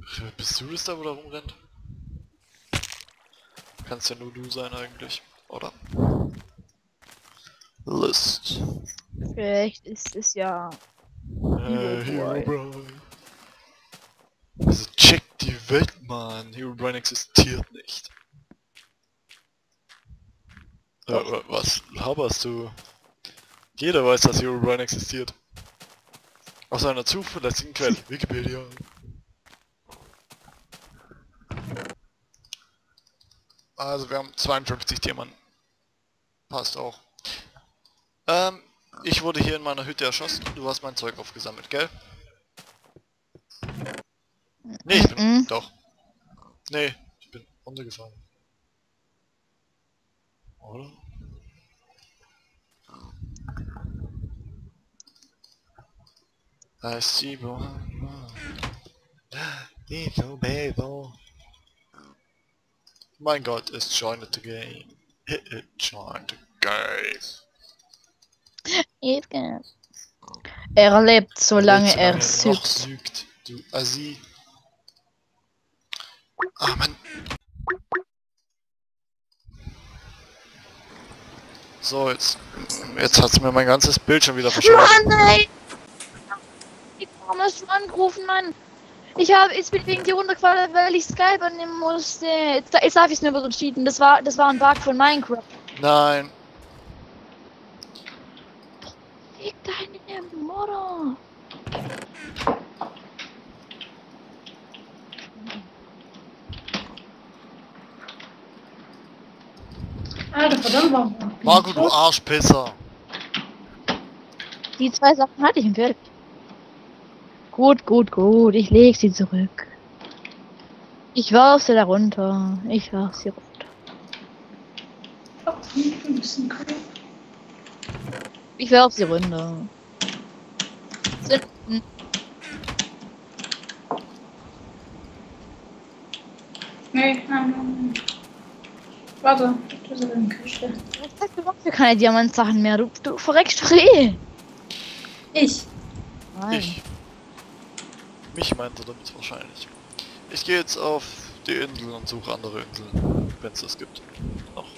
Bist du das da, wo da rumrennt? Kannst ja nur du sein eigentlich, oder? List. Vielleicht ist es ja Hero Boy. Also check die Welt, Mann. Herobrine existiert nicht. Was laberst du? Jeder weiß, dass Herobrine existiert. Aus einer zuverlässigen Quelle. Wikipedia. Also wir haben 52 Diamanten. Passt auch. Ich wurde hier in meiner Hütte erschossen. Du hast mein Zeug aufgesammelt, gell? Nee, ich bin... Doch. Nee, ich bin runtergefallen. Oder? I see one. Little baby. Mein Gott, es joined the game. It joined the game. Er lebt, solange Solange er noch sügt. sügt, du Assi. Ah, Mann. So, jetzt hat's mir mein ganzes Bild schon wieder verschoben. Mann, nein! Warum hast du angerufen, Mann? Jetzt bin ich wegen dir runtergefallen, weil ich Skype annehmen musste. Jetzt darf ich es mir aber so cheaten. Das war ein Bug von Minecraft. Nein. Fick deine Mutter. Alter, verdammt, warum? Marco, du Arschpisser. Die 2 Sachen hatte ich im Fertig. Gut. Ich leg sie zurück. Ich warf sie da runter. Ich ein bisschen cool. Ich werf sie runter. Nein. Warte, du bist in der Küche. Jetzt sagst du überhaupt für keine Diamantsachen mehr. Du verreckst doch eh. Ich. Nein. Ich. Mich meint er damit wahrscheinlich. Ich gehe jetzt auf die Insel und suche andere Inseln, wenn es das gibt. Noch.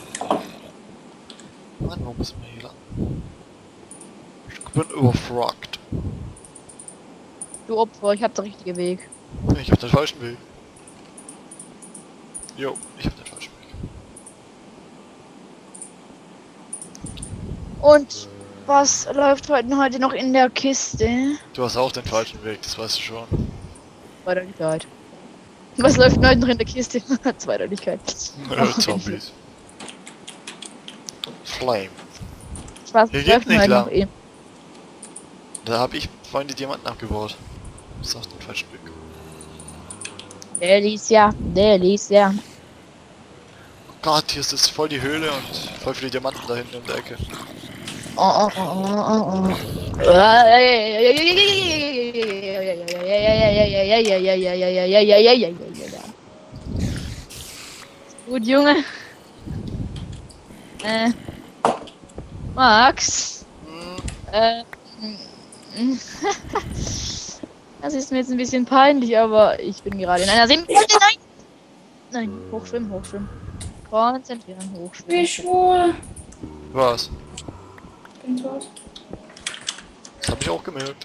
Mann, warum ist mir hier lang? Ich bin überfragt. Du Opfer, ich hab den richtigen Weg. Ich hab den falschen Weg. Jo, ich hab den falschen Weg. Und was läuft heute noch in der Kiste? Du hast auch den falschen Weg, das weißt du schon. Zweideutigkeit. Was läuft heute noch in der Kiste? Zweideutigkeit. Zombies. Flame. Was Hier läuft geht nicht heute lang. noch in? Da habe ich vorhin die Diamanten abgebaut. Das ist auch den falschen Weg. Der liest ja. Oh Gott, hier ist es voll die Höhle und voll viele Diamanten da hinten in der Ecke. Oh. Gut, Junge. Max. Das ist mir jetzt ein bisschen peinlich, aber ich bin gerade in einer Nein, hochschwimmen. Konzentrieren, hochschwimmen. Ich schwor. Was? Ich bin tot. Das habe ich auch gemerkt.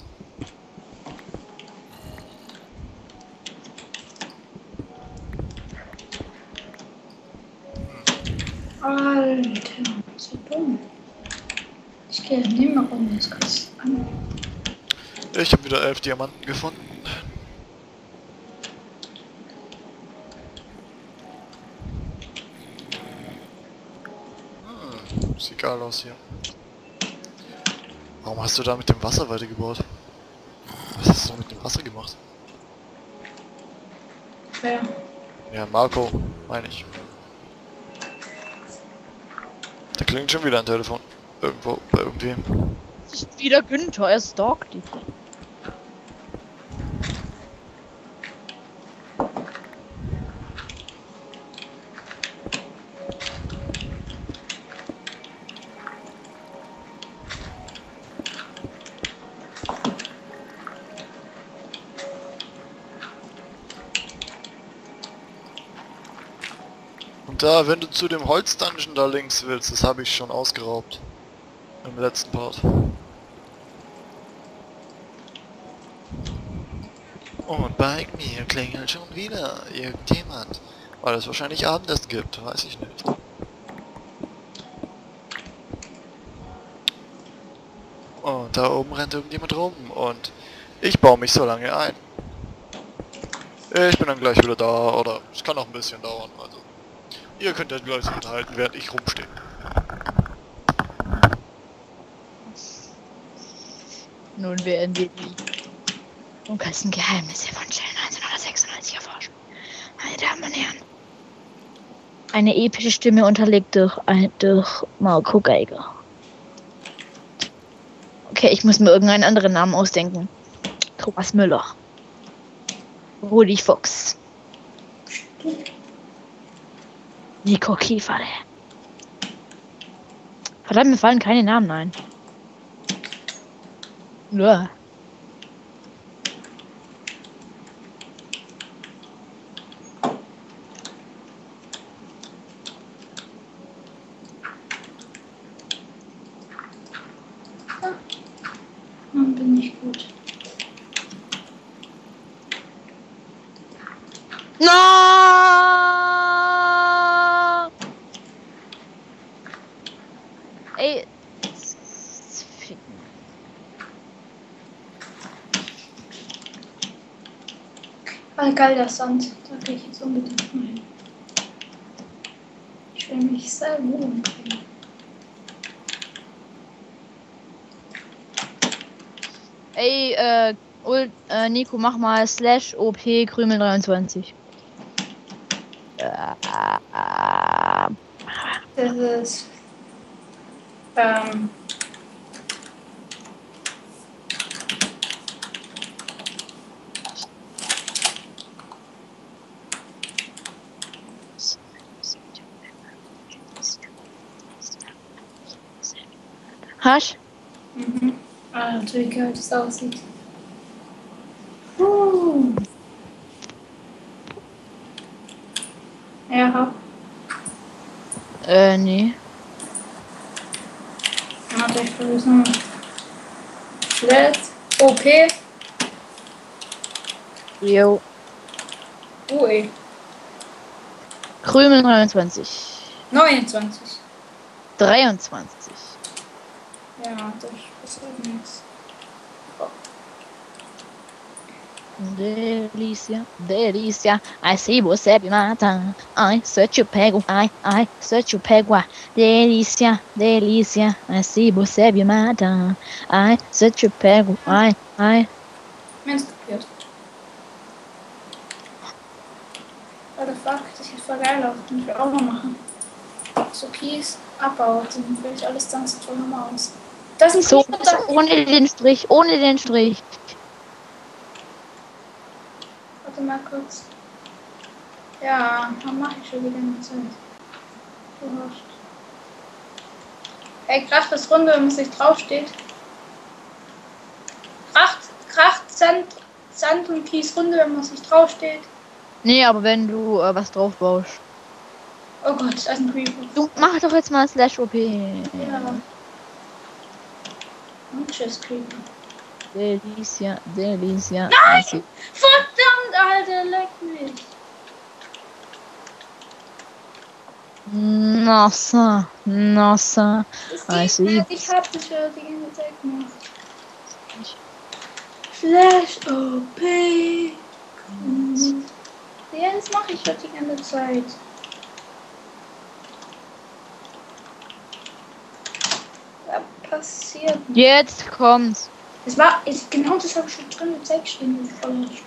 Alter, so dumm. Ich gehe nicht mehr rum, das kannst du an. Ich habe wieder 11 Diamanten gefunden. Sieht geil aus hier. Warum hast du da mit dem Wasser weitergebaut? Was hast du mit dem Wasser gemacht? Wer? Ja, Marco, meine ich. Da klingt schon wieder ein Telefon. Irgendwo, bei irgendwem. Das ist wieder Günther, er stalkt dich. Da, wenn du zu dem Holzdungeon da links willst, das habe ich schon ausgeraubt. Im letzten Part. Und bei mir klingelt schon wieder irgendjemand. Weil es wahrscheinlich Abendessen gibt, weiß ich nicht. Und da oben rennt irgendjemand rum und ich baue mich so lange ein. Ich bin dann gleich wieder da, oder es kann auch ein bisschen dauern, also. Ihr könnt ja gleich sich unterhalten, während ich rumstehe. Nun werden wir die dunkelsten Geheimnisse von Stelle 1996 erforschen. Meine Damen und Herren. Eine epische Stimme unterlegt durch Marco Geiger. Okay, ich muss mir irgendeinen anderen Namen ausdenken. Thomas Müller. Rudi Fuchs. Nico Kieferle. Verdammt, mir fallen keine Namen ein. Ja. Dann bin ich gut. No! Ey. Ficken. Ah, geil, der Sand. Da gehe ich jetzt unbedingt mal hin. Ich will mich selber umbringen. Ey, Nico, mach mal /OP Krümel 23. Das ist. Hasch? Mhm. Ah, natürlich geil, das aussieht. Ja, hab. Nee. Warte, ich versuch's nochmal. /OP. Jo. Ui. Krümel 23. 29. 23. Ja, das passiert nichts. Delícia, ai se você me mata, ai se eu te pego, ai se eu te pego, delícia, ai se você me mata, ai se eu te pego, ai. Mensch kapiert. What the fuck, das sieht voll geil aus. Das will ich auch noch machen. So Kies abbaut, dann will ich alles dann so toll nochmal aus. Das ist So, ohne den Strich. Warte mal kurz. Ja, dann mache ich schon wieder eine Zeit. Überrascht. Hey, kracht das Runde, wenn man sich draufsteht. Kracht Sand und Kies Runde, wenn man sich draufsteht. Nee, aber wenn du was drauf baust. Oh Gott, da ist ein Creeper. Du mach doch jetzt mal /OP. Ja. Und tschüss, Creeper. Delícia. Nein! Verdammt, Alter, leck mich. Nossa. Das geht nicht, ich hab das für die ganze Zeit gemacht. /OP. Ja, das mache ich schon die ganze Zeit. Was passiert? Jetzt kommt's. Genau das habe ich schon drin mit 6 Stunden verlöscht.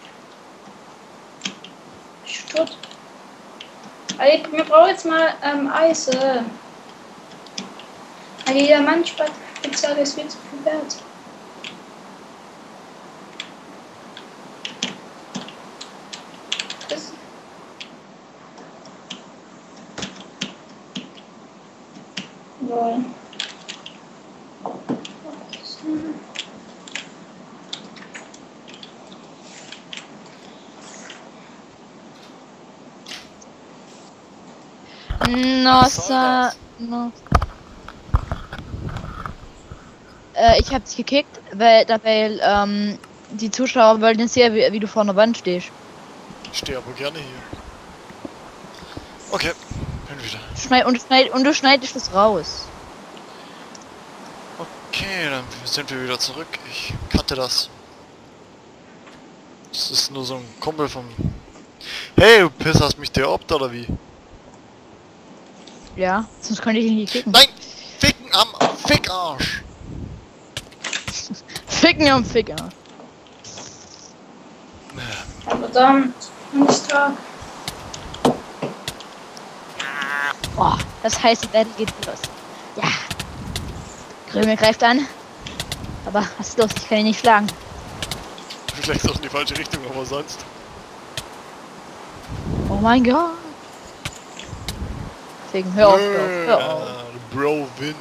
Stutt. Also, wir brauchen jetzt mal Eis. Weil jeder Mannspezial ist viel zu viel wert. Lol. Nossa. No. Ich hab dich gekickt, weil die Zuschauer wollen jetzt sehen, wie du vor einer Wand stehst. Ich stehe aber gerne hier. Okay, bin wieder. Und du schneidest das raus. Okay, dann sind wir wieder zurück. Ich kannte das. Das ist nur so ein Kumpel vom... Hey, du pisserst mich der obt oder wie? Ja, sonst könnte ich ihn nicht kicken. Nein! Ficken am Fickarsch! Ficken am Ficker. Verdammt, nicht stark. Oh, das heißt, die Battle geht los. Ja. Krümel greift an. Aber was ist los? Ich kann ihn nicht schlagen. Vielleicht auch in die falsche Richtung, aber sonst. Oh mein Gott. Ficken, hör auf, hör auf. Bro, win.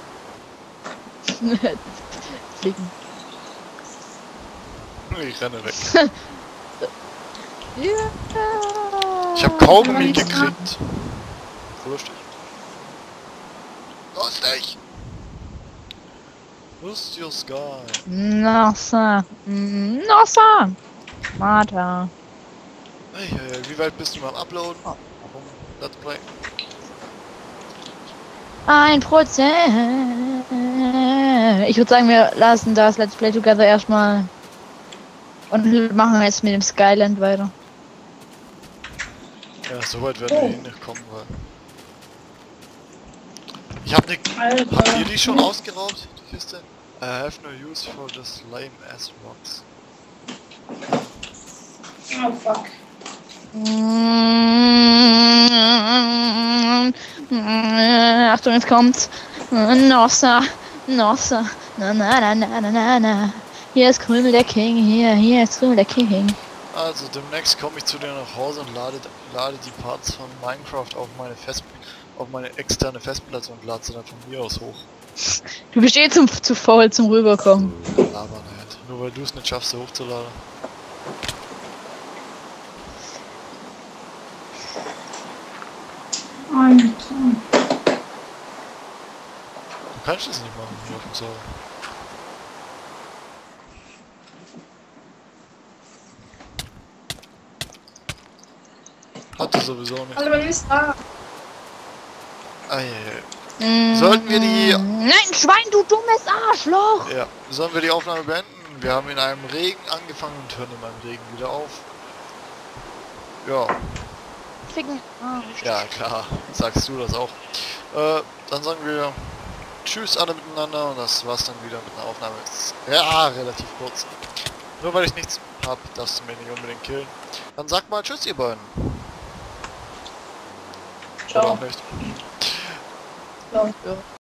Fliegen. Ich renne weg. Ja. Ich hab Kaugummi gekriegt. Lustig. Lustig! Lustig Sky. Nossa. Nossa. Martha. Hey, wie weit bist du beim Uploaden? Oh. Let's play. 1%. Ich würde sagen, wir lassen das Let's Play Together erstmal und machen jetzt mit dem Skyland weiter. Ja, so weit werden wir eh nicht kommen, weil... Ich hab ne... Alter. Habt ihr die schon ausgeraubt, die Kiste? I have no use for this lame ass rocks. Oh fuck. Achtung, jetzt kommt's. Nossa. Nossa. Na na na na na na na. Hier ist Krümel der King. Hier ist Krümel der King. Also demnächst komme ich zu dir nach Hause und lade die Parts von Minecraft auf meine externe Festplatte und lade sie dann von mir aus hoch. Du bist eh zu faul zum Rüberkommen. Aber nicht. Nur weil du es nicht schaffst, sie hochzuladen. Alter. Du kannst das nicht machen hier auf dem Server. Hatte sowieso nicht. Also man ist da. Sollten wir die... Nein, Schwein, du dummes Arschloch! Ja, sollen wir die Aufnahme beenden? Wir haben in einem Regen angefangen und hören in einem Regen wieder auf. Ja, Ficken Arsch. ja klar, sagst du das auch. Dann sagen wir Tschüss alle miteinander und das war's dann wieder mit einer Aufnahme. Ja, relativ kurz. Nur weil ich nichts hab, darfst du mir nicht unbedingt killen. Dann sag mal Tschüss ihr beiden. Oder Ciao. auch nicht. Ciao.